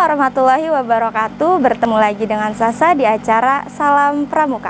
warahmatullahi wabarakatuh. Bertemu lagi dengan Sasa di acara Salam Pramuka.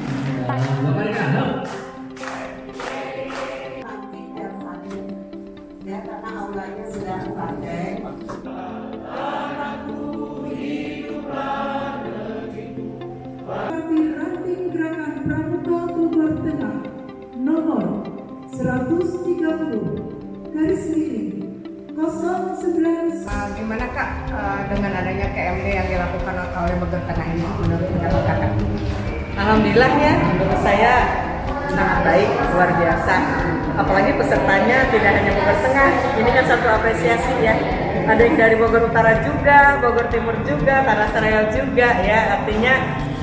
Ranting Gerakan Pramuka Bogor Tengah nomor 130 garis miring 09. Gimana Kak dengan adanya KMD yang dilakukan oleh Bogor Tengah ini menurut pendapat Kakak? Alhamdulillah ya, menurut saya sangat baik, luar biasa. Apalagi pesertanya tidak hanya Bogor Tengah, ini kan satu apresiasi ya. Ada yang dari Bogor Utara juga, Bogor Timur juga, Tanah Sareal juga ya. Artinya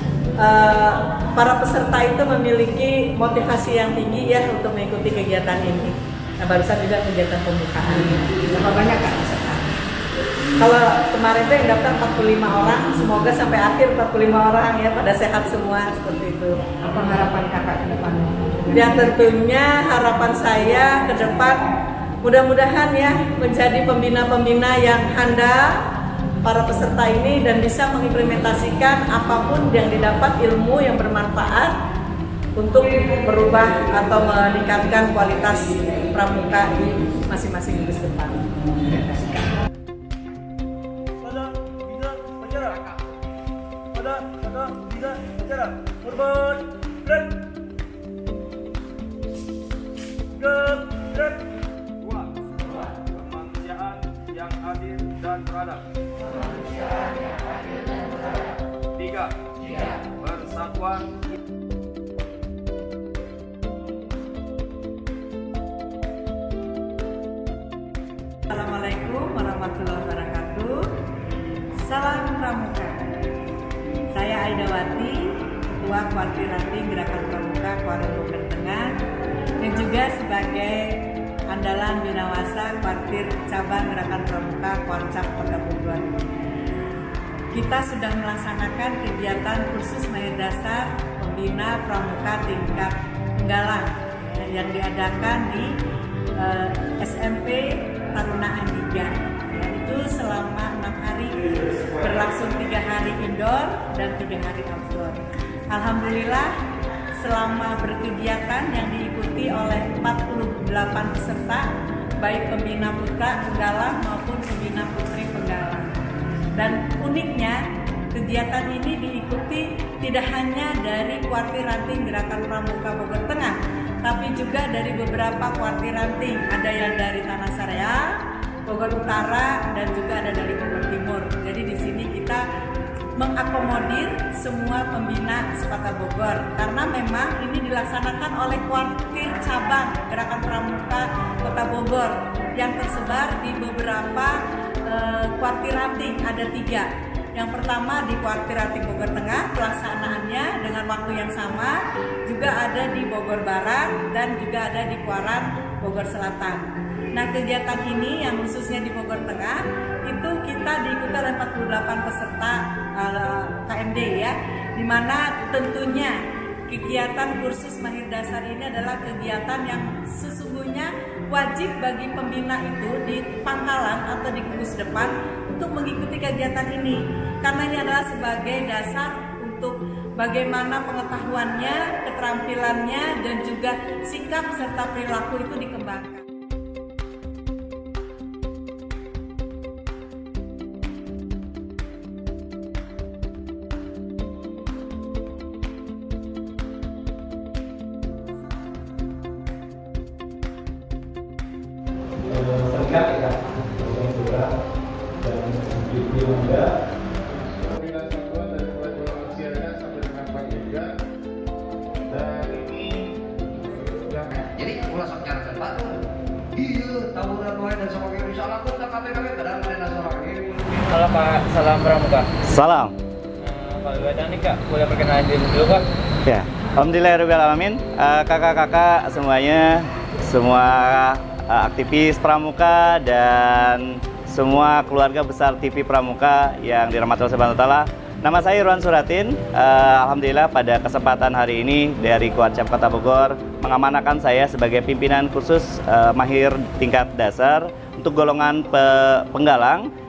para peserta itu memiliki motivasi yang tinggi ya untuk mengikuti kegiatan ini. Nah, barusan juga kegiatan pembukaan. Berapa banyak Kak peserta? Kalau kemarin itu yang daftar 45 orang, semoga sampai akhir 45 orang ya pada sehat semua seperti itu. Apa harapan Kakak ke depan? Ya tentunya harapan saya ke depan mudah-mudahan ya menjadi pembina-pembina yang handal para peserta ini dan bisa mengimplementasikan apapun yang didapat, ilmu yang bermanfaat untuk merubah atau meningkatkan kualitas pramuka di masing-masing kampus depan. Kemanusiaan yang adil dan beradab. 3. Persatuan. Assalamualaikum warahmatullahi wabarakatuh. Salam Pramuka. Saya Aidawati, Ketua Kuartir Ranting Gerakan Pramuka Kuartir Bogor Tengah, dan juga sebagai andalan binawasa Kuartir Cabang Gerakan Pramuka Kuarcap Kota Bogor. Kita sudah melaksanakan kegiatan kursus mahir dasar pembina pramuka tingkat Penggalang yang diadakan di SMP Taruna Andiga, yaitu selama 6 hari, berlangsung 3 hari indoor dan 3 hari outdoor. Alhamdulillah selama berkegiatan yang diikuti oleh 48 peserta, baik pembina putra Penggalang maupun pembina putri Penggalang. Dan uniknya kegiatan ini diikuti tidak hanya dari Kuartir Ranting Gerakan Pramuka Bogor Tengah, tapi juga dari beberapa kuartir ranting. Ada yang dari Tanah Sareal, Bogor Utara, dan juga ada dari Bogor Timur. Jadi di sini kita mengakomodir semua pembina Sepata Bogor karena memang ini dilaksanakan oleh kuartir cabang Gerakan Pramuka Kota Bogor yang tersebar di beberapa kuartir ranting. Ada 3. Yang pertama di Kuartir Ranting Bogor Tengah, pelaksanaannya dengan waktu yang sama, juga ada di Bogor Barat dan juga ada di Kuaran Bogor Selatan. Nah, kegiatan ini yang khususnya di Bogor Tengah itu kita diikuti oleh 48 peserta KMD ya, dimana tentunya kegiatan kursus mahir dasar ini adalah kegiatan yang sesungguhnya wajib bagi pembina itu di pangkalan atau di gugus depan untuk mengikuti kegiatan ini, karena ini adalah sebagai dasar untuk bagaimana pengetahuannya, keterampilannya, dan juga sikap serta perilaku itu dikembangkan. Jadi ulah sok cara debat tuh. Iya, tawuran wae dan sok kiri salah pun tak KPKP padahal ada nasional ini. Halo Pak, salam Pramuka. Salam. Pak Ibadah nih Kak, boleh perkenalan diri dulu Pak? Ya, alhamdulillahirobbilalamin. Kakak-kakak semuanya, semua aktivis Pramuka dan semua keluarga besar TV Pramuka yang dirahmati Allah Subhanahu wa Ta'ala. Nama saya Irwan Suratin. Alhamdulillah pada kesempatan hari ini dari Kuarcap Kota Bogor mengamanahkan saya sebagai pimpinan khusus mahir tingkat dasar untuk golongan Penggalang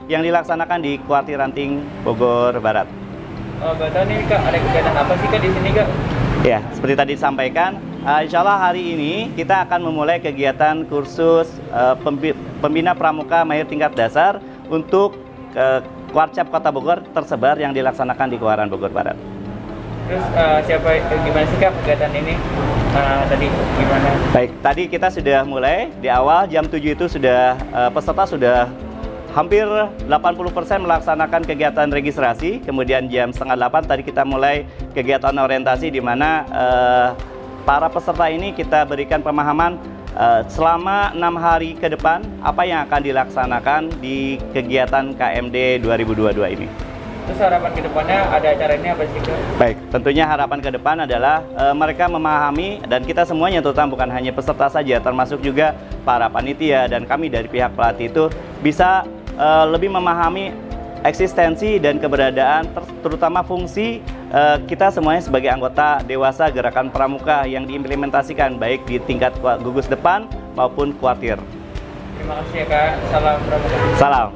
yang dilaksanakan di Kuartir Ranting, Bogor Barat. Bapak nih Kak, ada kegiatan apa sih Kak di sini Kak? Ya, seperti tadi disampaikan, insya Allah hari ini kita akan memulai kegiatan kursus pembina pramuka mahir tingkat dasar untuk Kuarcap Kota Bogor tersebar yang dilaksanakan di Kuaran Bogor Barat. Terus gimana sih Kak kegiatan ini? Tadi gimana? Baik, tadi kita sudah mulai di awal jam 7 itu sudah peserta sudah hampir 80% melaksanakan kegiatan registrasi. Kemudian jam 7:30 tadi kita mulai kegiatan orientasi di mana para peserta ini kita berikan pemahaman selama 6 hari ke depan apa yang akan dilaksanakan di kegiatan KMD 2022 ini. Terus harapan ke depannya ada acara ini apa sih Kak? Baik, tentunya harapan ke depan adalah mereka memahami, dan kita semuanya terutama bukan hanya peserta saja, termasuk juga para panitia dan kami dari pihak pelatih itu bisa lebih memahami eksistensi dan keberadaan terutama fungsi kita semuanya sebagai anggota dewasa Gerakan Pramuka yang diimplementasikan baik di tingkat gugus depan maupun kuartir. Terima kasih ya Kak, salam pramuka. Salam.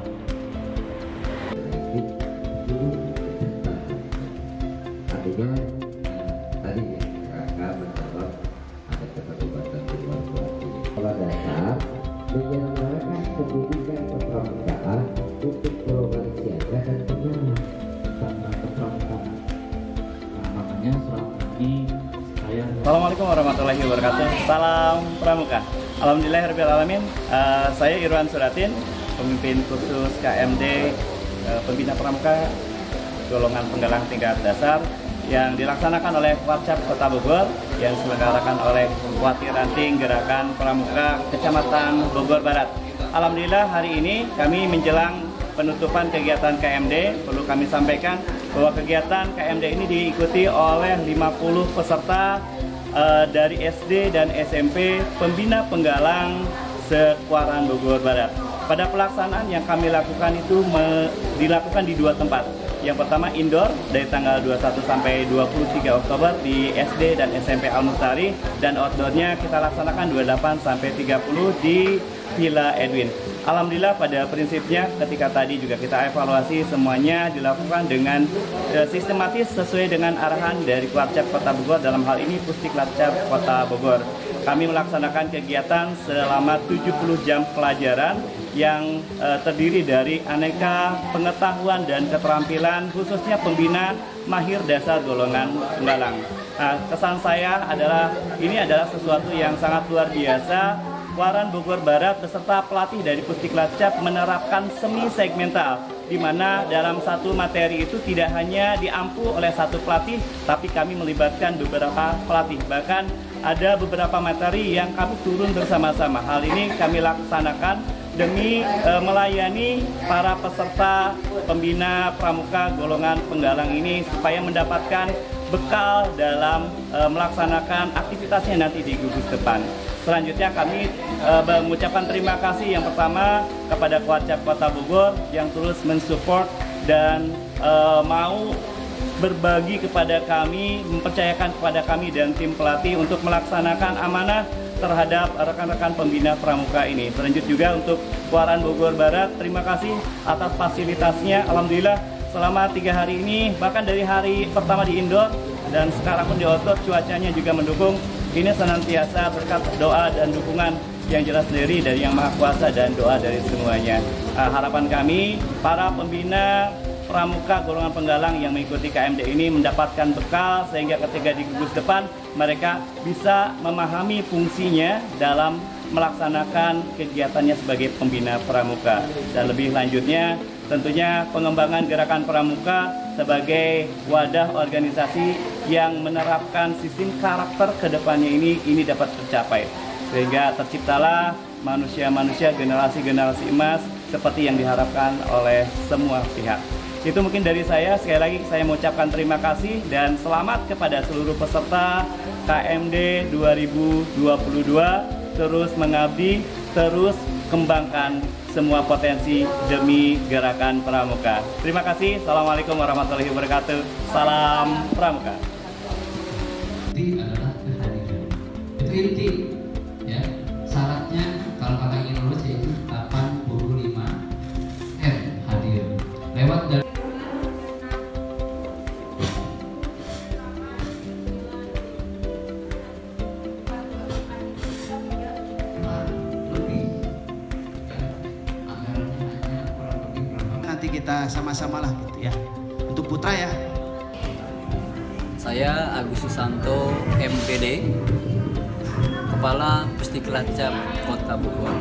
Artinya tadi kakak mencatat ada keterlibatan di luar kuartir. Sekolah dasar menyelenggarakan pendidikan kepramukaan untuk golongan siaga dan penengah serta kepramukaan. Makanya selama ini saya. Assalamualaikum warahmatullahi wabarakatuh. Salam pramuka. Alhamdulillahirrahmanirrahim. Saya Irwan Suratin, pemimpin kursus KMD Pembina Pramuka golongan penggalang tingkat dasar yang dilaksanakan oleh Kuarcap Kota Bogor yang diselenggarakan oleh Kuartir Ranting Gerakan Pramuka Kecamatan Bogor Barat. Alhamdulillah hari ini kami menjelang penutupan kegiatan KMD. Perlu kami sampaikan bahwa kegiatan KMD ini diikuti oleh 50 peserta dari SD dan SMP Pembina Penggalang se-Kuaran Bogor Barat. Pada pelaksanaan yang kami lakukan itu dilakukan di 2 tempat. Yang pertama indoor dari tanggal 21 sampai 23 Oktober di SD dan SMP Al-Mustari, dan outdoornya kita laksanakan 28 sampai 30 di Villa Edwin. Alhamdulillah pada prinsipnya ketika tadi juga kita evaluasi semuanya dilakukan dengan sistematis sesuai dengan arahan dari Kuarcap Kota Bogor, dalam hal ini Pusdiklacap Kota Bogor. Kami melaksanakan kegiatan selama 70 jam pelajaran yang terdiri dari aneka pengetahuan dan keterampilan khususnya pembina mahir dasar golongan penggalang. Nah, kesan saya adalah ini adalah sesuatu yang sangat luar biasa. Kuaran Bogor Barat beserta pelatih dari Pusdiklacap menerapkan semi segmental, di mana dalam satu materi itu tidak hanya diampu oleh satu pelatih, tapi kami melibatkan beberapa pelatih. Bahkan ada beberapa materi yang kami turun bersama-sama. Hal ini kami laksanakan demi melayani para peserta pembina pramuka golongan penggalang ini supaya mendapatkan bekal dalam melaksanakan aktivitasnya nanti di gugus depan. Selanjutnya kami mengucapkan terima kasih yang pertama kepada Kuarcap Kota Bogor yang terus mensupport dan mau berbagi kepada kami, mempercayakan kepada kami dan tim pelatih untuk melaksanakan amanah terhadap rekan-rekan pembina pramuka ini. Selanjutnya juga untuk Kuaran Bogor Barat, terima kasih atas fasilitasnya. Alhamdulillah selama 3 hari ini, bahkan dari hari pertama di indoor dan sekarang pun di outdoor, cuacanya juga mendukung. Ini senantiasa berkat doa dan dukungan yang jelas dari Yang Maha Kuasa dan doa dari semuanya. Harapan kami, para pembina pramuka golongan penggalang yang mengikuti KMD ini mendapatkan bekal sehingga ketika di gugus depan mereka bisa memahami fungsinya dalam melaksanakan kegiatannya sebagai pembina pramuka. Dan lebih lanjutnya tentunya pengembangan Gerakan Pramuka sebagai wadah organisasi yang menerapkan sistem karakter kedepannya ini dapat tercapai, sehingga terciptalah manusia-manusia generasi-generasi emas seperti yang diharapkan oleh semua pihak. Itu mungkin dari saya. Sekali lagi saya mengucapkan terima kasih dan selamat kepada seluruh peserta KMD 2022. Terus mengabdi, terus kembangkan semua potensi demi Gerakan Pramuka. Terima kasih. Assalamualaikum warahmatullahi wabarakatuh. Salam Pramuka. Inti adalah kehadiran. Itu inti, ya. Syaratnya kalau kakak ingin lulus yaitu 85 hadir. kita sama-sama lah gitu ya. Untuk Putra ya. Saya Agus Susanto, MPD, Kepala Pusdiklacap Kota Bogor.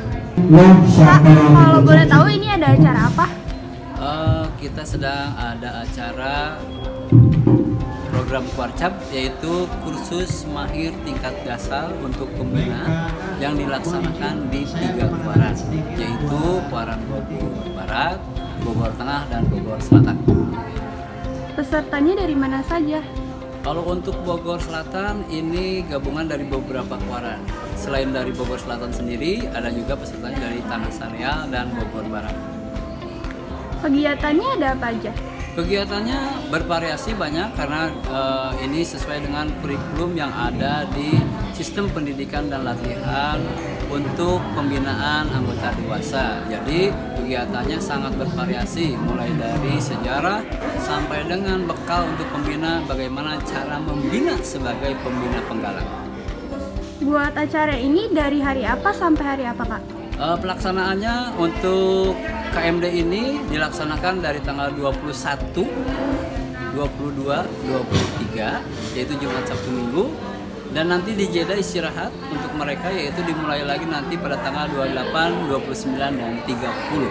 Kak, kalau boleh tahu ini ada acara apa? Kita sedang ada acara program Kuarcap, yaitu kursus mahir tingkat dasar untuk pembina yang dilaksanakan di 3 kuaran, yaitu Kuaran Bogor Barat, Bogor Tengah, dan Bogor Selatan. Pesertanya dari mana saja? Kalau untuk Bogor Selatan ini gabungan dari beberapa kuaran. Selain dari Bogor Selatan sendiri, ada juga pesertanya dari Tanah Sareal dan Bogor Barat. Kegiatannya ada apa aja? Kegiatannya bervariasi banyak karena ini sesuai dengan kurikulum yang ada di sistem pendidikan dan latihan untuk pembinaan anggota dewasa. Jadi kegiatannya sangat bervariasi, mulai dari sejarah sampai dengan bekal untuk pembina, bagaimana cara membina sebagai pembina penggalang. Buat acara ini dari hari apa sampai hari apa, Kak? Pelaksanaannya untuk KMD ini dilaksanakan dari tanggal 21, 22, 23, yaitu Jumat, Sabtu, Minggu. Dan nanti di jeda istirahat untuk mereka, yaitu dimulai lagi nanti pada tanggal 28, 29, dan 30.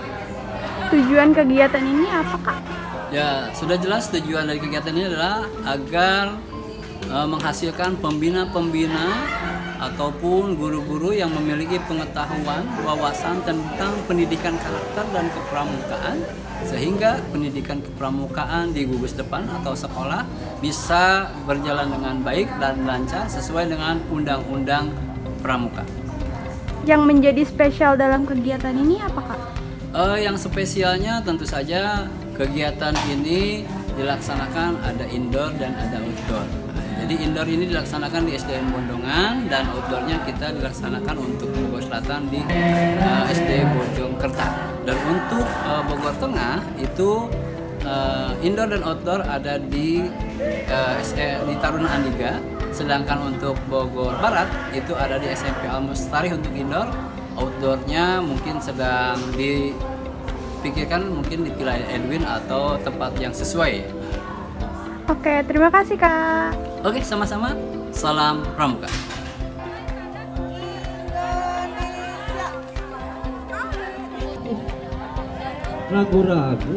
Tujuan kegiatan ini apa, Kak? Ya, sudah jelas tujuan dari kegiatan ini adalah agar menghasilkan pembina-pembina ataupun guru-guru yang memiliki pengetahuan, wawasan tentang pendidikan karakter dan kepramukaan, sehingga pendidikan kepramukaan di gugus depan atau sekolah bisa berjalan dengan baik dan lancar sesuai dengan undang-undang pramuka. Yang menjadi spesial dalam kegiatan ini apa, Kak? Yang spesialnya tentu saja kegiatan ini dilaksanakan ada indoor dan ada outdoor. Jadi indoor ini dilaksanakan di SDN Bondongan dan outdoornya kita dilaksanakan untuk Bogor Selatan di SD Bojongkerta. Dan untuk Bogor Tengah itu indoor dan outdoor ada di Taruna Andiga. Sedangkan untuk Bogor Barat itu ada di SMP Al Mustari untuk indoor. Outdoornya mungkin sedang dipikirkan mungkin di wilayah Edwin atau tempat yang sesuai. Oke, terima kasih, Kak. Oke, sama-sama. Salam Pramuka. Ragu-ragu.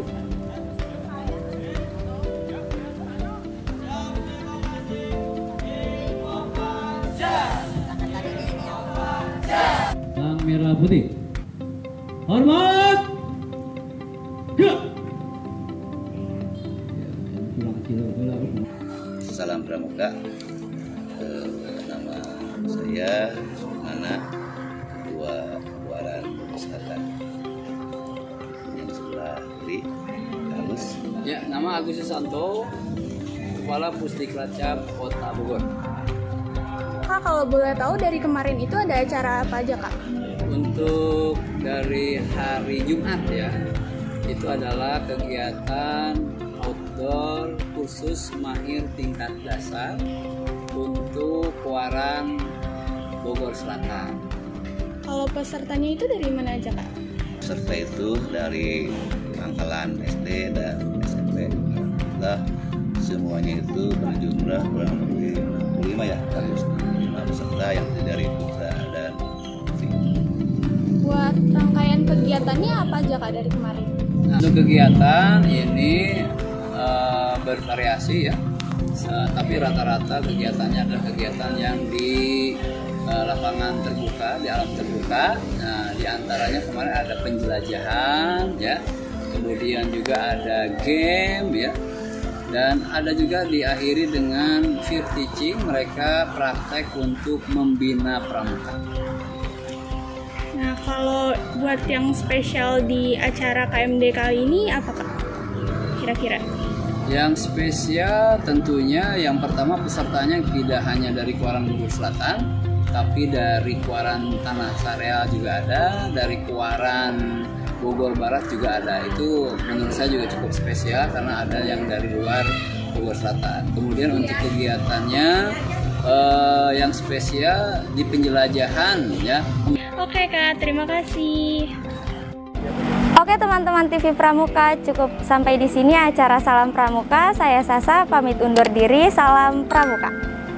Bang merah putih. Hormat. Gerak. Salam Pramuka. Nama saya Mana, Ketua Kuaran Selatan. Yang sebelah kiri Agus. Ya, nama Agus Susanto, Kepala Pusdiklacap Kota Bogor. Kak, kalau boleh tahu dari kemarin itu ada acara apa aja, Kak? Untuk dari hari Jumat ya, itu adalah kegiatan outdoor khusus mahir tingkat dasar untuk Kuaran Bogor Selatan. Kalau pesertanya itu dari mana aja, Kak? Peserta itu dari Pangkalan SD dan SMP. Nah, semuanya itu berjumlah kurang lebih 65 ya, 65 peserta yang dari Putra dan Putri. Buat rangkaian kegiatannya apa aja, Kak, dari kemarin? Nah, untuk kegiatan ini bervariasi ya, tapi rata-rata kegiatannya adalah kegiatan yang di lapangan terbuka, di alam terbuka. Nah, diantaranya kemarin ada penjelajahan ya, kemudian juga ada game ya, dan ada juga diakhiri dengan peer teaching, mereka praktek untuk membina pramuka. Nah, kalau buat yang spesial di acara KMD kali ini apa, Kak? Kira-kira? Yang spesial tentunya yang pertama pesertanya tidak hanya dari Kuaran Bogor Selatan, tapi dari Kuaran Tanah Sareal juga ada, dari Kuaran Bogor Barat juga ada. Itu menurut saya juga cukup spesial karena ada yang dari luar Bogor Selatan. Kemudian untuk kegiatannya yang spesial di penjelajahan ya. Oke, Kak, terima kasih. Oke teman-teman TV Pramuka, cukup sampai di sini acara Salam Pramuka. Saya Sasa pamit undur diri. Salam Pramuka.